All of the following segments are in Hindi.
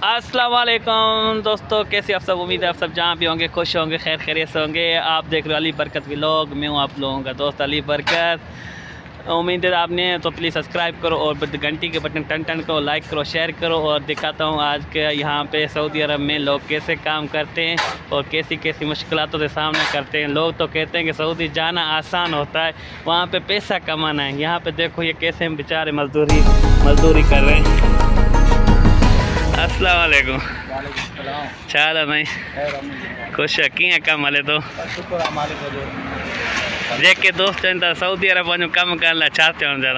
अस्सलाम वालेकुम दोस्तों, कैसे आप सब। उम्मीद है आप सब जहाँ भी होंगे खुश होंगे, खैर खैरियत से होंगे। आप देख रहे हो अली बरकत व्लॉग। मैं हूँ आप लोगों का दोस्त अली बरकत। उम्मीद है आपने तो प्लीज़ सब्सक्राइब करो और घंटी के बटन टन टन करो, लाइक करो, शेयर करो। और दिखाता हूँ आज के यहाँ पे सऊदी अरब में लोग कैसे काम करते हैं और कैसी कैसी मुश्किलातों से सामना करते हैं। लोग तो कहते हैं कि सऊदी जाना आसान होता है, वहाँ पे पैसा कमाना है। यहाँ पे देखो ये कैसे हम बेचारे मजदूरी कर रहे हैं। अस्सलाम वालेकुम। चाल है भाई, खुश है कि कम हले तो देख के दोस्त सऊदी अरब वञो कम करण लाइ छा थियो जरा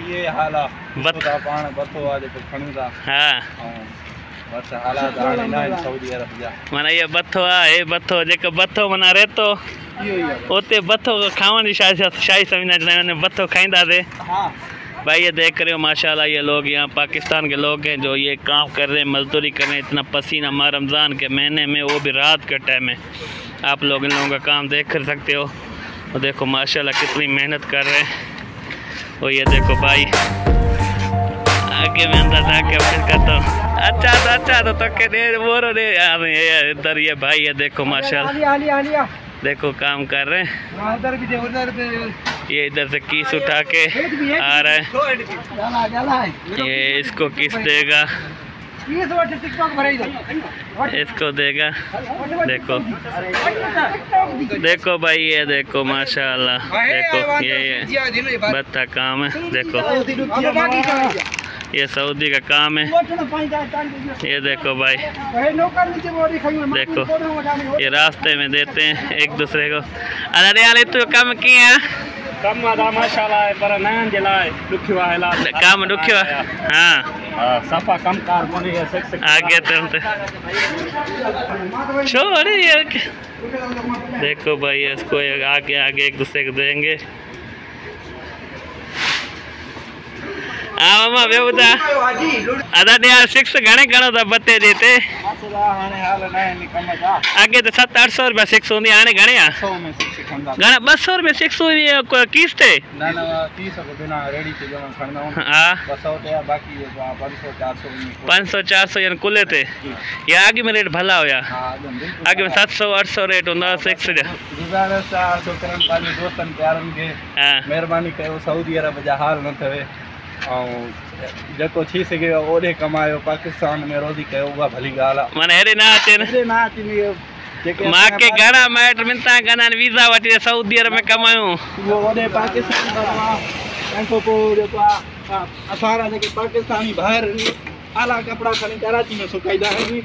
माना ये बथो आहे। हे बथो जेको बथो माना रेतो उते बथो खावण जी शाही सम्झंदा बथो खाईंदासीं। भाई ये देख रहे हो माशाल्लाह, ये लोग यहाँ पाकिस्तान के लोग हैं जो ये काम कर रहे हैं, मजदूरी कर रहे हैं। इतना पसीना मार रमज़ान के महीने में, वो भी रात के टाइम में। आप लोग इन लोगों का काम देख कर सकते हो। और देखो माशाल्लाह कितनी मेहनत कर रहे हैं। और ये देखो भाई आगे मैं अंदर जाके फिर करता हूँ। अच्छा तो तक बोरो दे इधर। ये भाई ये देखो माशाल्लाह, देखो काम कर रहे हैं। ये इधर से किस उठा के आ रहा है। ये इसको किस देगा, इसको देगा। देखो भाई ये देखो माशाल्लाह, देखो ये बत्ता काम है। देखो ये सऊदी का काम है। ये देखो भाई, देखो ये रास्ते में देते हैं एक दूसरे को। अरे तो कम किया कम माशाल्लाह पर नयन जे लाइ दुखियो आहे काम दुखियो। हाँ सफा कम कार कोने आगे तो छोड़ ये। देखो भाई इसको आगे एक दूसरे को देंगे। हाँ मामा वे बुधा अदा दे यार 6 घणे घणो था बते देते आगे तो 700-800 रुपया 6 होंदी। हाणे घणे आ घणा 200 रुपया 600 किस थे ना 30 को बिना रेडी के जमा खणदा हूं। हां 200 ते बाकी 500-400 यानी कुले थे। ये आगे में रेट भला होया। आगे में 700-800 रेट होंदा 6 जा। गुजारिश आ छोकरन पानी दोस्तन प्यारन के मेहरबानी कयो सऊदी अरब जा हाल न थवे जो थी सके ओडे कमायो। पाकिस्तान में रोजी कयो उहा भली गाल माने हेरे ना अचे मां के घणा माइट मिनता कना वीजा वठी सऊदी अरब में कमायूं। वो ओडे पाकिस्तान का इनको को जो असारा जे पाकिस्तानी बाहर आला कपड़ा खणी कराची में सुकाईदा है।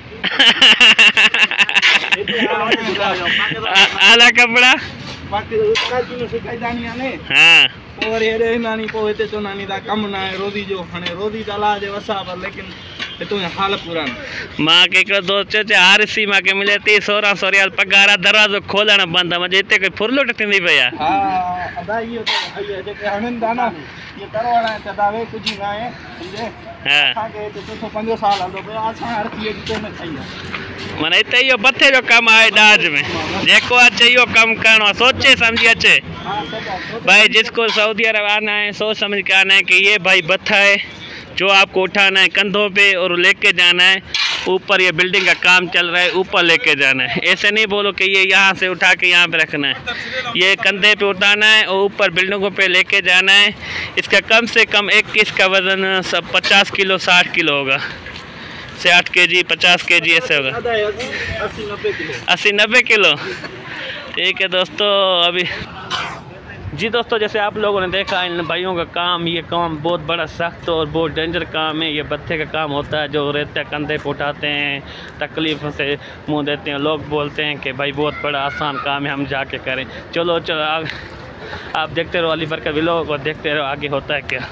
आला कपड़ा कराची में सुकाईदा नहीं है। हां और ये नानी को हेते तो नानी दा कम ना है रोजी जो हने रोजी दला जे वसा पर लेकिन तो हाल पुरान मां के को दोस्त चे आरसी मां के मिले 1600 रियाल पगार। दरवाजो खोलण बंद मजे इते कोई फुरलोट थींदी भैया। हां अदा यो तो भैया जे हनन दाना ये करवाना है तदावे कुछ ना है समझे। हां के तो 5 साल हलो बे आसा हर चीज तो न चाहिए। माने इते यो बथे जो काम आए दाज में जेको अचे यो काम करनो सोचे समझी अचे। भाई जिसको सऊदी अरब आना है सोच समझ के आना है कि ये भाई बथा है जो आपको उठाना है कंधों पे और लेके जाना है ऊपर। ये बिल्डिंग का काम चल रहा है, ऊपर लेके जाना है। ऐसे नहीं बोलो कि ये यहाँ से उठा के यहाँ पे रखना है। ये कंधे पे उठाना है और ऊपर बिल्डिंगों पे लेके जाना है। इसका कम से कम एक किस का वजन सब 50 किलो 60 किलो होगा। 60 kg 50 kg ऐसे होगा। 80-90 किलो। ठीक है दोस्तों। अभी जी दोस्तों, जैसे आप लोगों ने देखा इन भाइयों का काम, ये काम बहुत बड़ा सख्त और बहुत डेंजर काम है। ये बत्थे का काम होता है जो रेते कंधे पे उठाते हैं, तकलीफ़ से मुंह देते हैं। लोग बोलते हैं कि भाई बहुत बड़ा आसान काम है, हम जाके करें। चलो आप देखते रहो अली बरकत व्लॉग और देखते रहो आगे होता है क्या।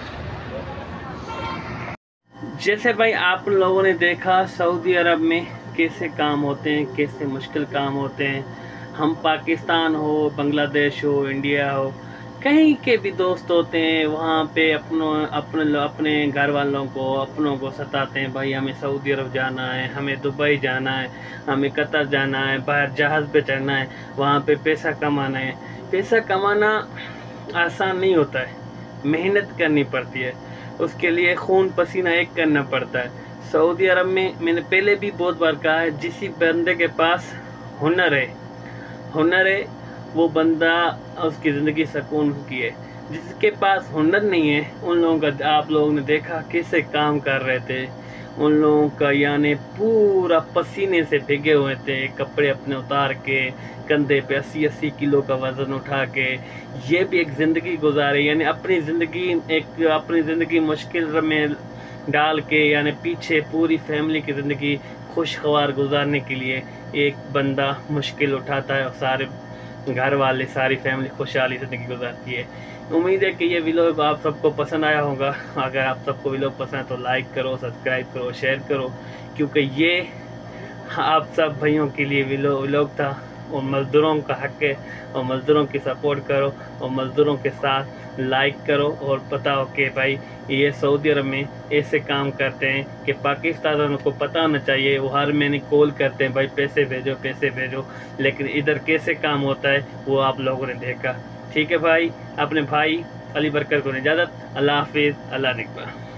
जैसे भाई आप लोगों ने देखा सऊदी अरब में कैसे काम होते हैं, कैसे मुश्किल काम होते हैं। हम पाकिस्तान हो, बांग्लादेश हो, इंडिया हो, कहीं के भी दोस्त होते हैं, वहाँ पे अपने घर वालों को अपनों को सताते हैं। भाई हमें सऊदी अरब जाना है, हमें दुबई जाना है, हमें कतर जाना है, बाहर जहाज़ पे चढ़ना है, वहाँ पे पैसा कमाना है। पैसा कमाना आसान नहीं होता है, मेहनत करनी पड़ती है। उसके लिए खून पसीना एक करना पड़ता है। सऊदी अरब में मैंने पहले भी बहुत बार कहा है, जिस बंदे के पास हुनर है वो बंदा उसकी ज़िंदगी सुकून की है। जिसके पास हुनर नहीं है उन लोगों का आप लोगों ने देखा कैसे काम कर रहे थे, उन लोगों का यानी पूरा पसीने से भीगे हुए थे, कपड़े अपने उतार के कंधे पे 80-80 किलो का वज़न उठा के ये भी एक ज़िंदगी गुजारे, यानी अपनी ज़िंदगी मुश्किल में डाल के, यानी पीछे पूरी फैमिली की ज़िंदगी खुशगवार गुजारने के लिए एक बंदा मुश्किल उठाता है और सारे घर वाले सारी फैमिली खुशहाली ज़िंदगी गुजारती है। उम्मीद है कि ये व्लॉग आप सबको पसंद आया होगा। अगर आप सबको व्लॉग पसंद है तो लाइक करो, सब्सक्राइब करो, शेयर करो, क्योंकि ये आप सब भाइयों के लिए व्लॉग था और मज़दूरों का हक़ है और मज़दूरों की सपोर्ट करो और मज़दूरों के साथ लाइक करो और पता हो कि भाई ये सऊदी अरब में ऐसे काम करते हैं कि पाकिस्तानियों को पता होना चाहिए। वो हर महीने कॉल करते हैं भाई पैसे भेजो, लेकिन इधर कैसे काम होता है वो आप लोगों ने देखा। ठीक है भाई, अपने भाई अली बरकत को इजाज़त। अल्लाह हाफिज़, अल्लाह निगहबान।